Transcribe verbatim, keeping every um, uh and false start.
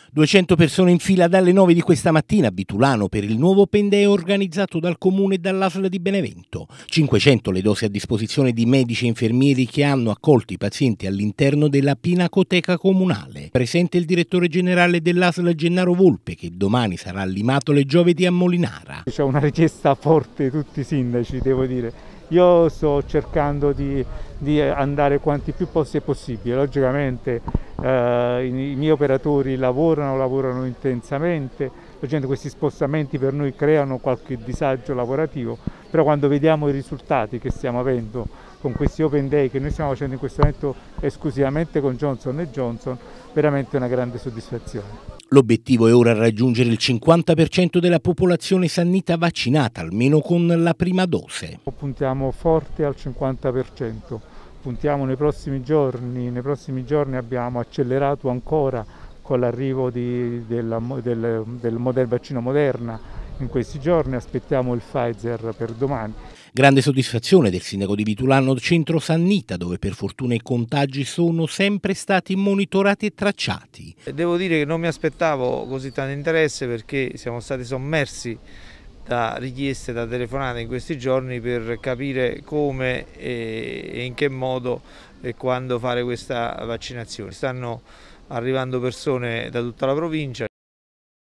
duecento persone in fila dalle nove di questa mattina a Bitulano per il nuovo Open Day organizzato dal Comune e dall'A S L di Benevento. cinquecento le dosi a disposizione di medici e infermieri che hanno accolto i pazienti all'interno della Pinacoteca Comunale. Presente il direttore generale dell'A S L Gennaro Volpe, che domani sarà a Limatole e giovedì a Molinara. C'è una richiesta forte di tutti i sindaci, devo dire. Io sto cercando di, di andare quanti più posti è possibile. Logicamente eh, i, i miei operatori lavorano, lavorano intensamente, logicamente questi spostamenti per noi creano qualche disagio lavorativo, però quando vediamo i risultati che stiamo avendo con questi Open Day che noi stiamo facendo in questo momento esclusivamente con Johnson and Johnson, veramente una grande soddisfazione. L'obiettivo è ora raggiungere il cinquanta per cento della popolazione sannita vaccinata, almeno con la prima dose. Puntiamo forte al cinquanta per cento, puntiamo nei prossimi giorni, nei prossimi giorni abbiamo accelerato ancora con l'arrivo di, della, del, del, del vaccino Moderna. In questi giorni aspettiamo il Pfizer per domani. Grande soddisfazione del sindaco di Bitulano Centro Sannita, dove per fortuna i contagi sono sempre stati monitorati e tracciati. Devo dire che non mi aspettavo così tanto interesse, perché siamo stati sommersi da richieste, da telefonate in questi giorni per capire come e in che modo e quando fare questa vaccinazione. Stanno arrivando persone da tutta la provincia.